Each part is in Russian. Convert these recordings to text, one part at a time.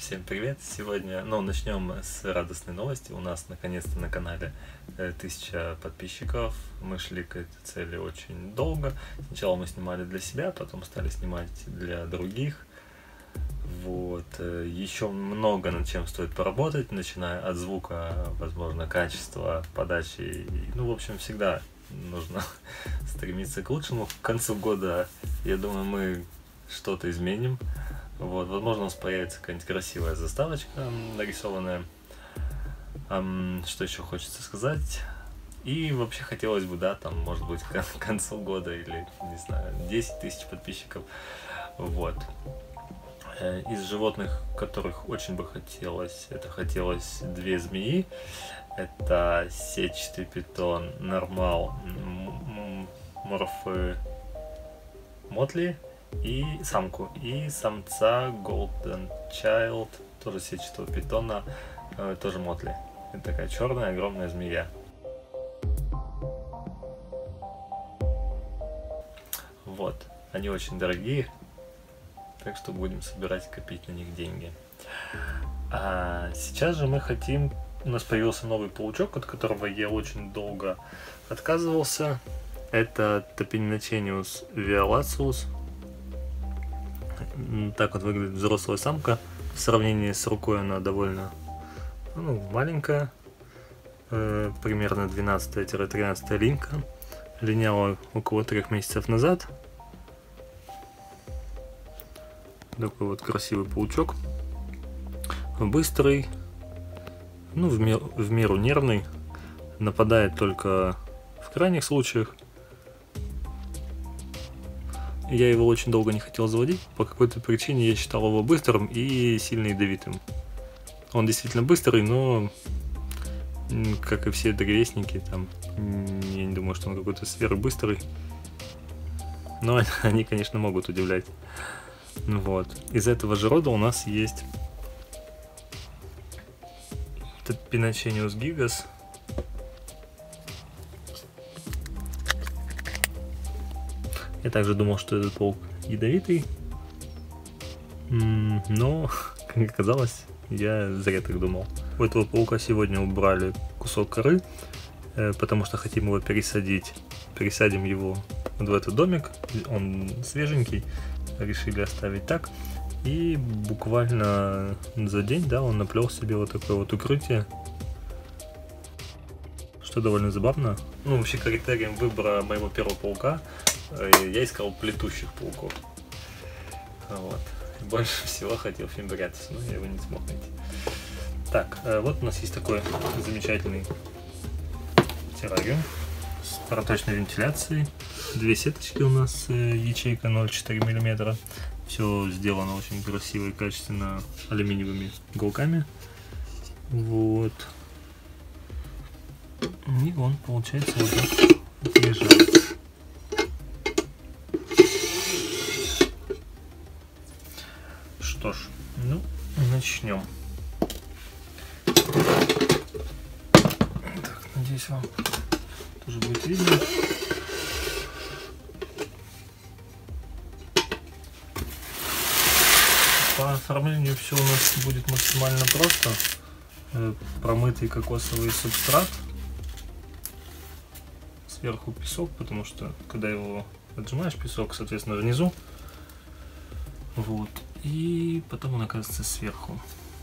Всем привет! Сегодня, начнем с радостной новости. У нас наконец-то на канале 1000 подписчиков. Мы шли к этой цели очень долго. Сначала мы снимали для себя, потом стали снимать для других. Еще много над чем стоит поработать, начиная от звука, возможно, качества подачи. В общем, всегда нужно стремиться к лучшему. К концу года, я думаю, мы что-то изменим. Возможно, у нас появится какая-нибудь красивая заставочка нарисованная. Что еще хочется сказать? И вообще хотелось бы, может быть, к концу года или, не знаю, 10 тысяч подписчиков. Из животных, которых очень бы хотелось, хотелось 2 змеи. Это сетчатый питон, нормал, морфы, мотли. И самку, и самца Golden Child, тоже сетчатого питона, тоже мотли. Это такая черная огромная змея. Они очень дорогие, так что будем собирать, копить на них деньги. А сейчас же мы хотим, у нас появился новый паучок, от которого я очень долго отказывался. Это Topinocenius violaceus. Так вот выглядит взрослая самка. В сравнении с рукой она довольно маленькая. Примерно 12-13 линька. Линяла около 3 месяцев назад. Такой вот красивый паучок. Быстрый. В меру нервный. Нападает только в крайних случаях. Я его очень долго не хотел заводить, по какой-то причине я считал его быстрым и сильно ядовитым. Он действительно быстрый, но, как и все древесники, я не думаю, что он какой-то сверхбыстрый. Но они, конечно, могут удивлять. Из этого же рода у нас есть Topinocenius gigas. Я также думал, что этот паук ядовитый, но, как оказалось, я зря так думал. У этого паука сегодня убрали кусок коры, потому что хотим его пересадить. Пересадим его в этот домик, он свеженький, решили оставить так. И буквально за день, он наплел себе вот такое вот укрытие, что довольно забавно. Вообще критерием выбора моего первого паука я искал плетущих пауков. Больше всего хотел фимбриатис, но я его не смог найти. Так, у нас есть такой замечательный террариум с проточной вентиляцией. 2 сеточки у нас, ячейка 0,4 мм. Все сделано очень красиво и качественно алюминиевыми уголками. И он, получается, вот так лежит. Что ж, начнем. Так, надеюсь, вам тоже будет видно. По оформлению все у нас будет максимально просто. Промытый кокосовый субстрат. Сверху песок, потому что когда его отжимаешь, песок, соответственно, внизу. И потом он оказывается сверху.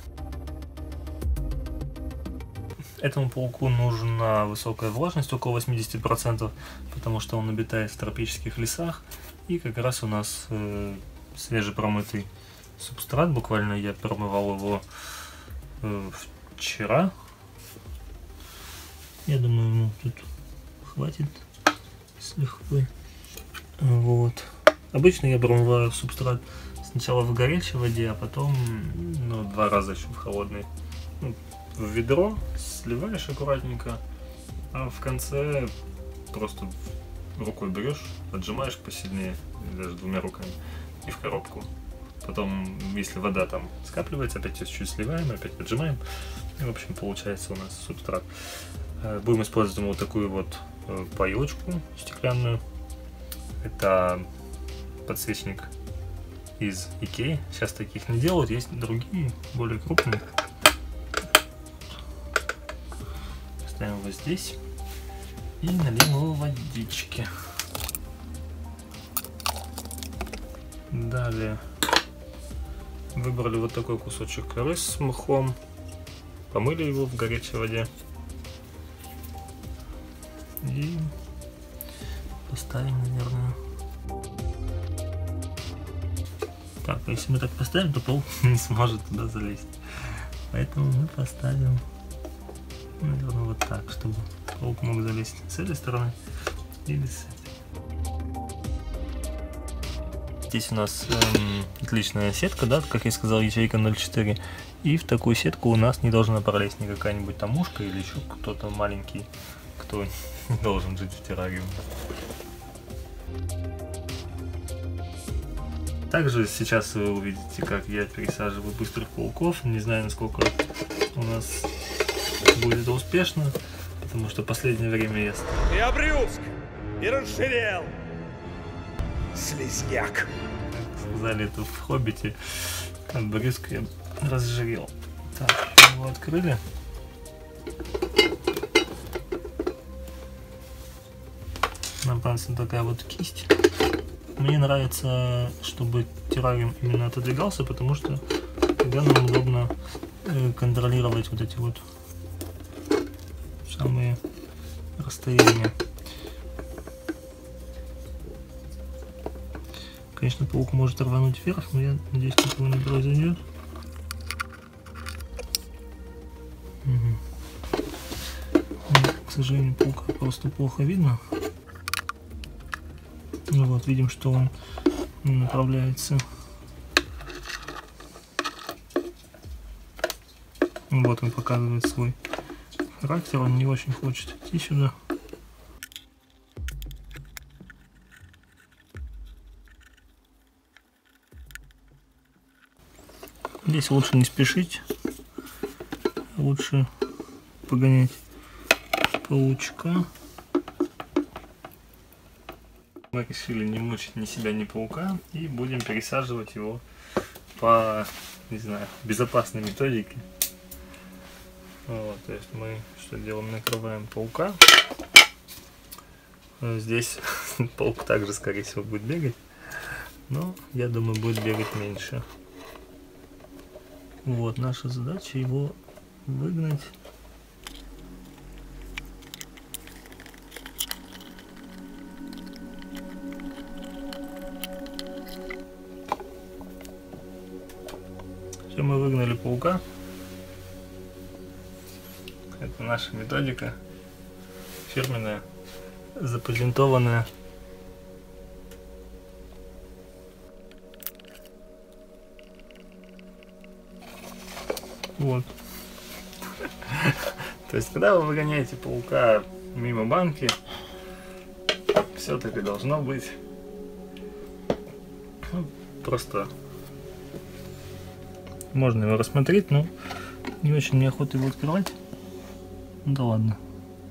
Этому пауку нужна высокая влажность, около 80%, потому что он обитает в тропических лесах. И как раз у нас свежепромытый субстрат. Буквально я промывал его вчера. Я думаю, тут хватит с лихвой. Обычно я промываю субстрат сначала в горячей воде, а потом 2 раза еще в холодной. В ведро сливаешь аккуратненько, а в конце просто рукой берешь, отжимаешь посильнее, даже 2 руками, и в коробку. Потом, если вода скапливается, опять чуть-чуть сливаем, опять отжимаем. И, в общем, получается у нас субстрат. Будем использовать вот такую поилочку стеклянную. Это подсвечник из Икеи. Сейчас таких не делают, есть другие, более крупные. Ставим его здесь и нальем его водички. Далее выбрали вот такой кусочек коры с мхом, помыли его в горячей воде и поставим, наверное. Так, если мы так поставим, то паук не сможет туда залезть, поэтому мы поставим, наверное, вот так, чтобы паук мог залезть с этой стороны или с этой. Здесь у нас отличная сетка, да, как я сказал, ячейка 0.4. И в такую сетку у нас не должна пролезть ни какая-нибудь там мушка или еще кто-то маленький, кто не должен жить в террариуме. Также сейчас вы увидите, как я пересаживаю быстрых пауков. Не знаю, насколько у нас будет это успешно, потому что в последнее время я обрюзг и расширел. Слизняк. Как сказали это в Хоббите, обрюзг я разжирел. Так, его открыли. Нам понадобится такая вот кисть. Мне нравится, чтобы террариум именно отодвигался, потому что тогда нам удобно контролировать вот эти вот самые расстояния. Конечно, паук может рвануть вверх, но я надеюсь, такого не произойдет. Угу. К сожалению, паука просто плохо видно. Ну вот, видим, что он направляется. Вот он показывает свой характер, он не очень хочет идти сюда. Здесь лучше не спешить, лучше погонять паучка. Мы решили не мучить ни себя, ни паука и будем пересаживать его по, не знаю, безопасной методике. Вот, то есть мы что делаем? Накрываем паука. Здесь паук также, скорее всего, будет бегать, но я думаю, будет бегать меньше. Вот, наша задача его выгнать. Все, мы выгнали паука. Это наша методика фирменная, запатентованная. Вот. То есть, когда вы выгоняете паука мимо банки, все так и должно быть. Ну, просто можно его рассмотреть, но не очень неохота его открывать. Ну да ладно.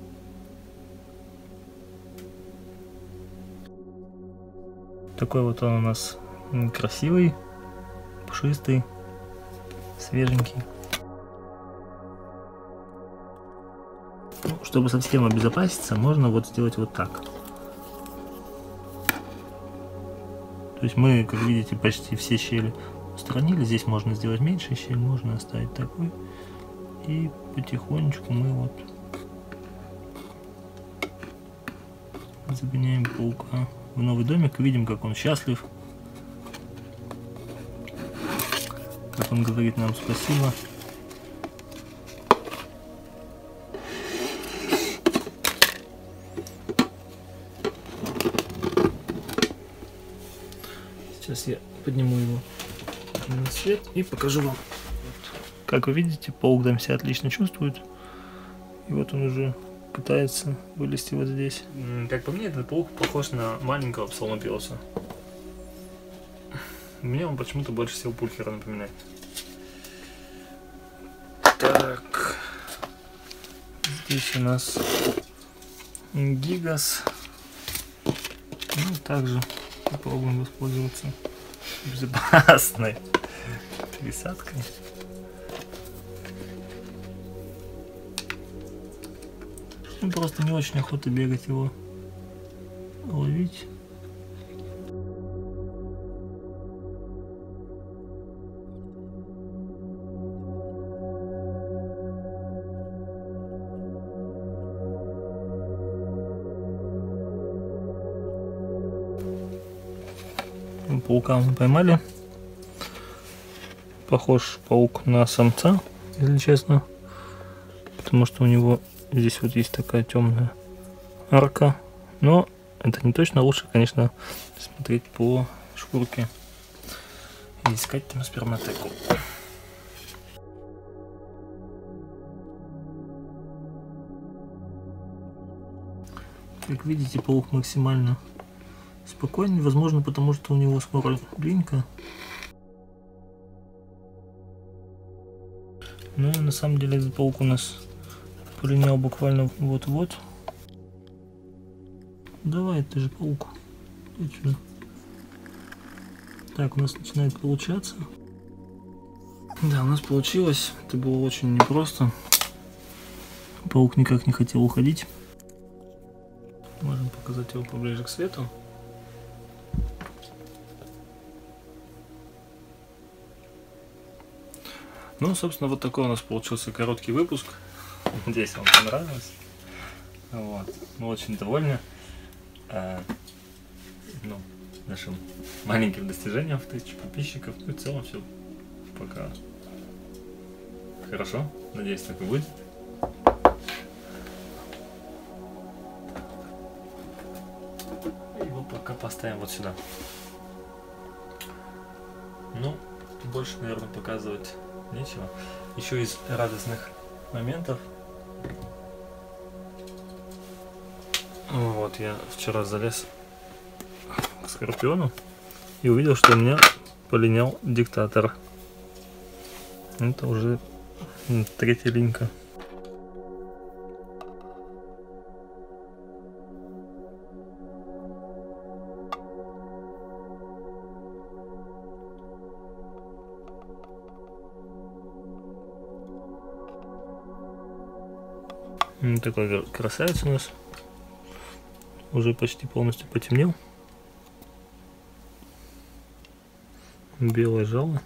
Такой вот он у нас красивый, пушистый, свеженький. Ну, чтобы совсем обезопаситься, можно вот сделать вот так. То есть мы, как видите, почти все щели устранили. Здесь можно сделать меньше щель, можно оставить такой. И потихонечку мы вот загоняем паука в новый домик. Видим, как он счастлив. Как он говорит нам спасибо. Сейчас я подниму его на свет и покажу вам. Как вы видите, паук там себя отлично чувствует. И вот он уже пытается вылезти вот здесь. Как по мне, этот паук похож на маленького псалмопевца. Мне он почему-то больше всего Пульхера напоминает. Так. Здесь у нас Гигас. Ну, также попробуем воспользоваться безопасной пересадкой. Ну, просто не очень охота бегать его ловить. Паука мы поймали. Похож паук на самца, если честно. Потому что у него здесь вот есть такая темная арка. Но это не точно. Лучше, конечно, смотреть по шкурке и искать там сперматеку. Как видите, паук максимально спокойный, возможно, потому что у него скоро линька. Ну, на самом деле, этот паук у нас полинял буквально вот-вот. Давай, ты же паук. Ты чё? Так, у нас начинает получаться. Да, у нас получилось. Это было очень непросто. Паук никак не хотел уходить. Можем показать его поближе к свету. Ну, собственно, вот такой у нас получился короткий выпуск. Надеюсь, вам понравилось. Вот. Мы очень довольны нашим маленьким достижением в 1000 подписчиков. Ну и в целом все пока хорошо. Надеюсь, так и будет. И его пока поставим вот сюда. Ну, больше, наверное, показывать нечего. Еще из радостных моментов. Вот, я вчера залез к Скорпиону и увидел, что у меня полинял диктатор. Это уже 3-я линька. Такой красавец у нас. Уже почти полностью потемнел. Белое жало.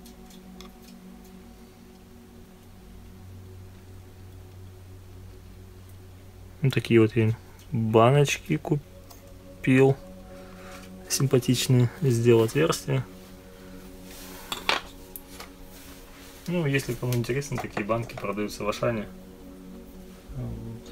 Вот такие вот я баночки купил. Симпатичные. Сделал отверстие. Ну, если кому интересно, такие банки продаются в Ашане. Вот.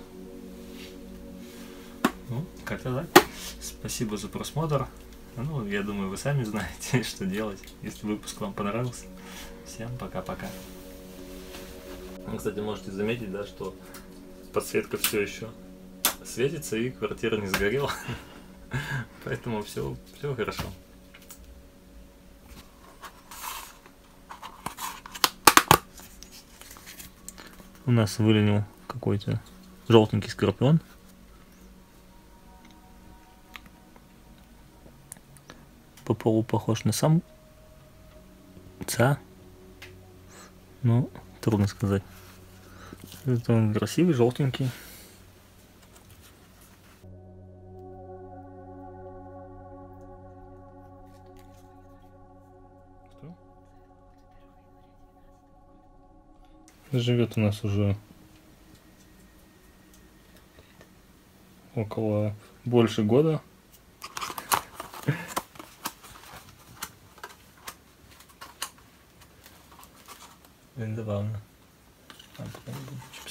Ну, как-то так. Спасибо за просмотр. Ну, я думаю, вы сами знаете, что делать, если выпуск вам понравился. Всем пока-пока. Кстати, можете заметить, да, что подсветка все еще светится и квартира не сгорела. Поэтому все хорошо. У нас вылинил какой-то желтенький скорпион. По полу похож на самца. Ну, трудно сказать. Это он красивый, желтенький. Живет у нас уже около больше года. Забавно.